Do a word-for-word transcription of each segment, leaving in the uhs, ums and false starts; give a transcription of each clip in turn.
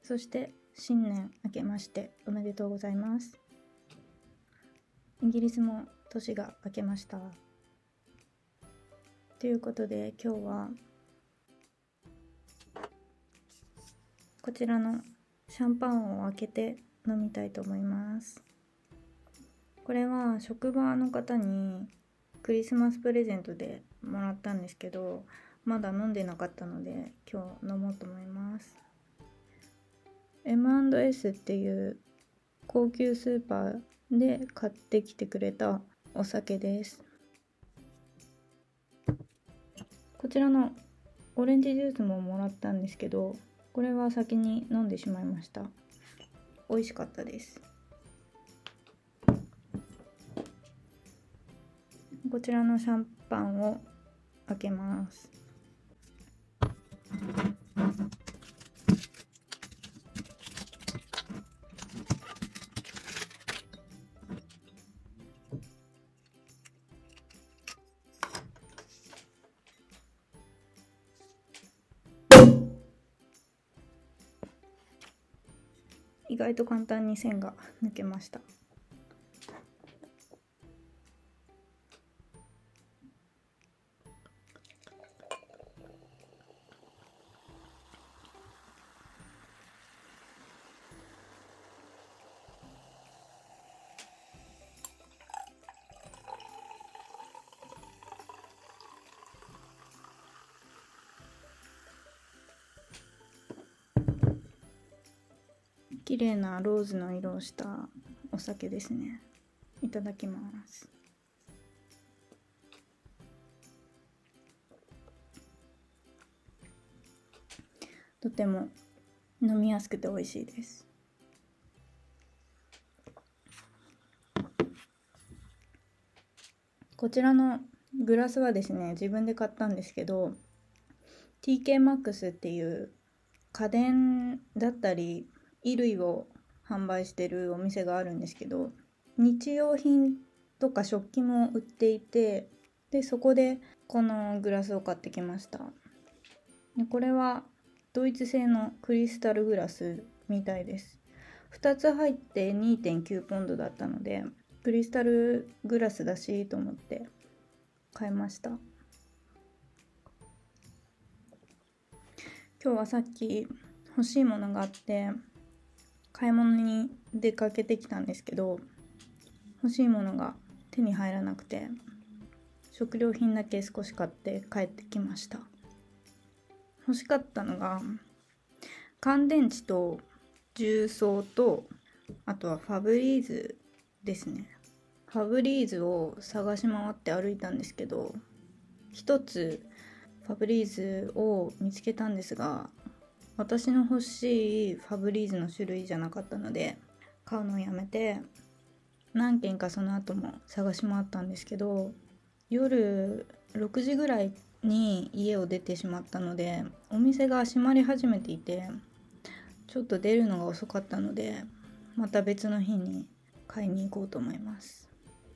そして新年明けましておめでとうございます。イギリスも年が明けました。ということで今日はこちらのシャンパンを開けて飲みたいと思います。これは職場の方にクリスマスプレゼントでもらったんですけど、まだ飲んでなかったので今日飲もうと思います。エムアンドエス っていう高級スーパーで買ってきてくれたお酒です。こちらのオレンジジュースももらったんですけど、これは先に飲んでしまいました。美味しかったです。こちらのシャンパンを開けます。意外と簡単に線が抜けました。綺麗なローズの色をしたお酒ですね。いただきます。とても飲みやすくて美味しいです。こちらのグラスはですね、自分で買ったんですけど、ティーケーマックス っていう家電だったり衣類を販売してるお店があるんですけど、日用品とか食器も売っていて、でそこでこのグラスを買ってきました。でこれはドイツ製のクリスタルグラスみたいです。ふたつ入って にてんきゅうポンドだったので、クリスタルグラスだしと思って買いました。今日はさっき欲しいものがあって買い物に出かけてきたんですけど、欲しいものが手に入らなくて食料品だけ少し買って帰ってきました。欲しかったのが乾電池と重曹と、あとはファブリーズですね。ファブリーズを探し回って歩いたんですけど、一つファブリーズを見つけたんですが、私の欲しいファブリーズの種類じゃなかったので買うのをやめて、何軒かその後も探し回ったんですけど、夜ろくじぐらいに家を出てしまったのでお店が閉まり始めていて、ちょっと出るのが遅かったのでまた別の日に買いに行こうと思います。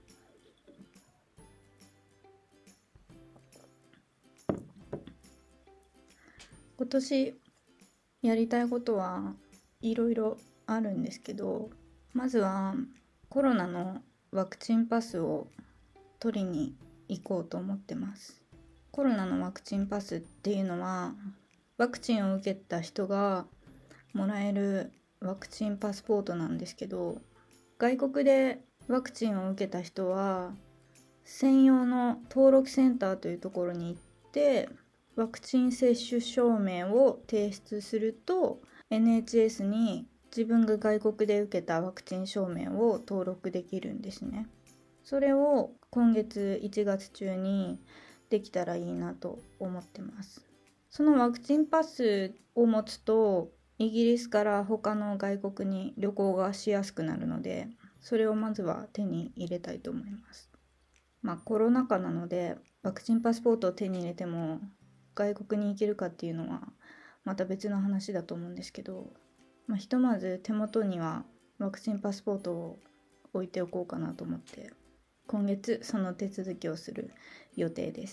今年やりたいことはいろいろあるんですけど、まずはコロナのワクチンパスを取りに行こうと思ってます。コロナのワクチンパスっていうのはワクチンを受けた人がもらえるワクチンパスポートなんですけど、外国でワクチンを受けた人は専用の登録センターというところに行ってワクチン接種証明を提出すると エヌエイチエス に自分が外国で受けたワクチン証明を登録できるんですね。それを今月いちがつ中にできたらいいなと思ってます。そのワクチンパスを持つとイギリスから他の外国に旅行がしやすくなるので、それをまずは手に入れたいと思います。まあコロナ禍なのでワクチンパスポートを手に入れても外国に行けるかっていうのはまた別の話だと思うんですけど、まあ、ひとまず手元にはワクチンパスポートを置いておこうかなと思って今月その手続きをする予定です。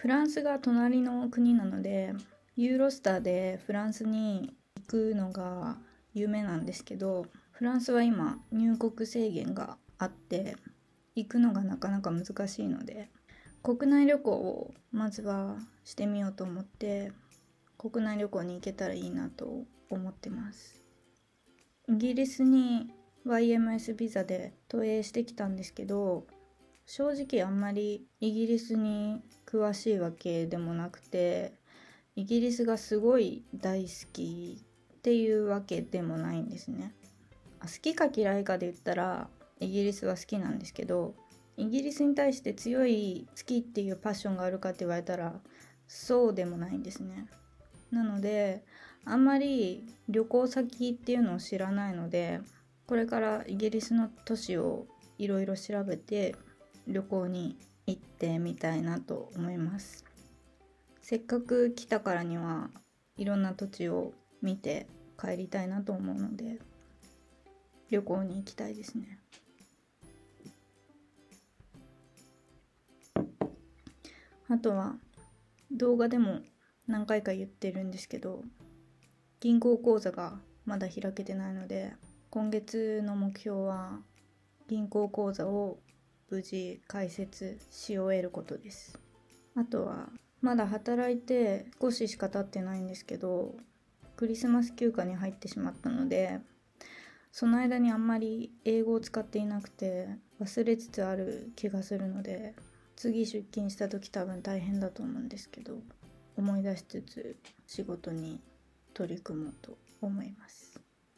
フランスが隣の国なのでユーロスターでフランスに行くのが有名なんですけど、フランスは今入国制限があって行くのがなかなか難しいので、国内旅行をまずはしてみようと思って国内旅行に行けたらいいなと思ってます。イギリスに ワイエムエス ビザで投影してきたんですけど、正直あんまりイギリスに詳しいわけでもなくて、イギリスがすごい大好きっていうわけでもないんですね。好きか嫌いかで言ったらイギリスは好きなんですけど、イギリスに対して強い好きっていうパッションがあるかって言われたらそうでもないんですね。なのであんまり旅行先っていうのを知らないので、これからイギリスの都市をいろいろ調べて旅行に行ってみたいなと思います。せっかく来たからにはいろんな土地を見て帰りたいなと思うので旅行に行きたいですね。あとは動画でも何回か言ってるんですけど、銀行口座がまだ開けてないので、今月の目標は銀行口座を無事開設し終えることです。あとはまだ働いて少ししか経ってないんですけど、クリスマス休暇に入ってしまったので、その間にあんまり英語を使っていなくて忘れつつある気がするので、次出勤した時多分大変だと思うんですけど、思い出しつつ仕事に取り組もうと思います。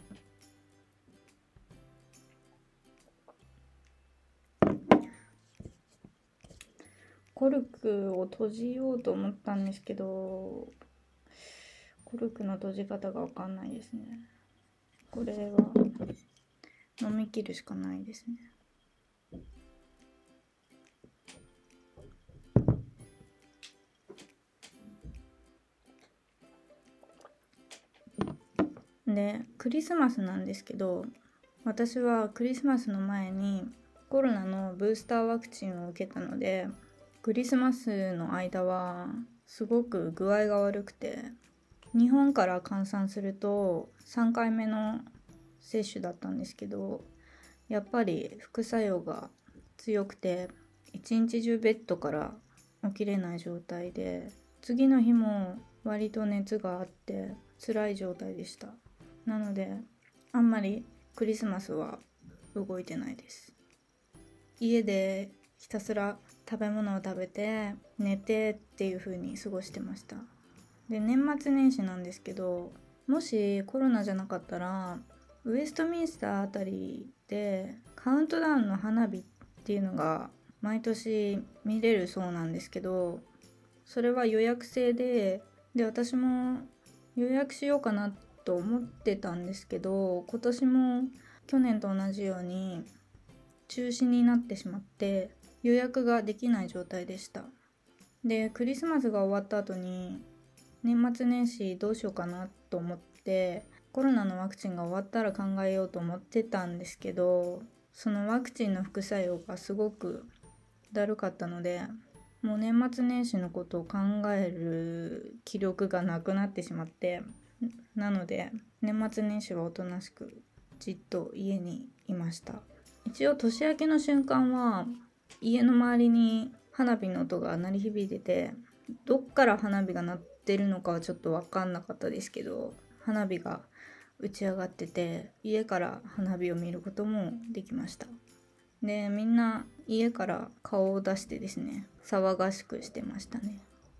コルクを閉じようと思ったんですけど、コルクの閉じ方が分かんないですね。これは飲み切るしかないですね。で、クリスマスなんですけど、私はクリスマスの前にコロナのブースターワクチンを受けたので、クリスマスの間はすごく具合が悪くて、日本から換算するとさんかいめの接種だったんですけど、やっぱり副作用が強くて一日中ベッドから起きれない状態で、次の日も割と熱があって辛い状態でした。なのであんまりクリスマスは動いてないです。家でひたすら食べ物を食べて寝てっていう風に過ごしてました。で、年末年始なんですけど、もしコロナじゃなかったらウエストミンスターあたりでカウントダウンの花火っていうのが毎年見れるそうなんですけど、それは予約制で、で私も予約しようかなと思ってたんですけど、今年も去年と同じように中止になってしまって予約ができない状態でした。で、クリスマスが終わった後に年末年始どうしようかなと思って、コロナのワクチンが終わったら考えようと思ってたんですけど、そのワクチンの副作用がすごくだるかったので、もう年末年始のことを考える気力がなくなってしまって、なので年末年始はおとなしくじっと家にいました。一応年明けの瞬間は家の周りに花火の音が鳴り響いてて、どっから花火が鳴ってるのかはちょっと分かんなかったですけど、花火が打ち上がってて家から花火を見ることもできました。で、みんな家から顔を出してですね、騒がしくしてましたね。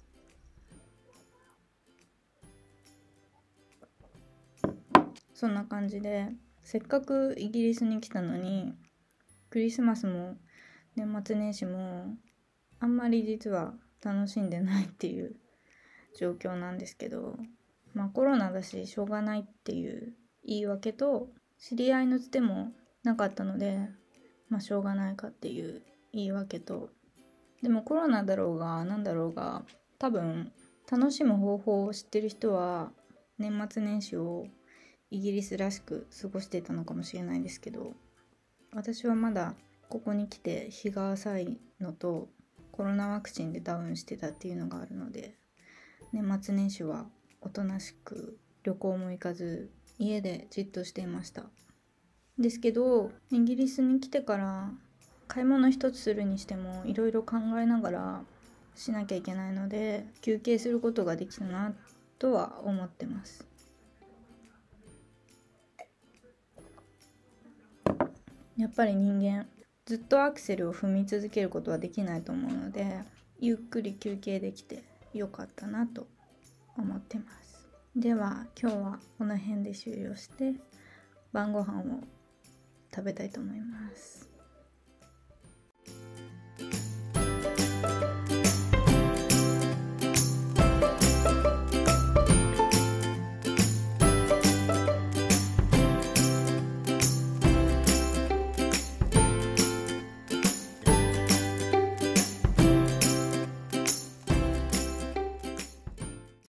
そんな感じで、せっかくイギリスに来たのにクリスマスも年末年始もあんまり実は楽しんでないっていう状況なんですけど、まあコロナだししょうがないっていう言い訳と、知り合いのつてもなかったのでまあしょうがないかっていう言い訳と、でもコロナだろうがなんだろうが多分楽しむ方法を知ってる人は年末年始をイギリスらしく過ごしてたのかもしれないですけど、私はまだここに来て日が浅いのと、 コロナワクチンでダウンしてたっていうのがあるので、年末年始はおとなしく旅行も行かず家でじっとしていました。ですけどイギリスに来てから買い物一つするにしてもいろいろ考えながらしなきゃいけないので、休憩することができたなとは思ってます。やっぱり人間ずっとアクセルを踏み続けることはできないと思うので、ゆっくり休憩できてよかったなと思ってます。では今日はこの辺で終了して晩ご飯を食べたいと思います。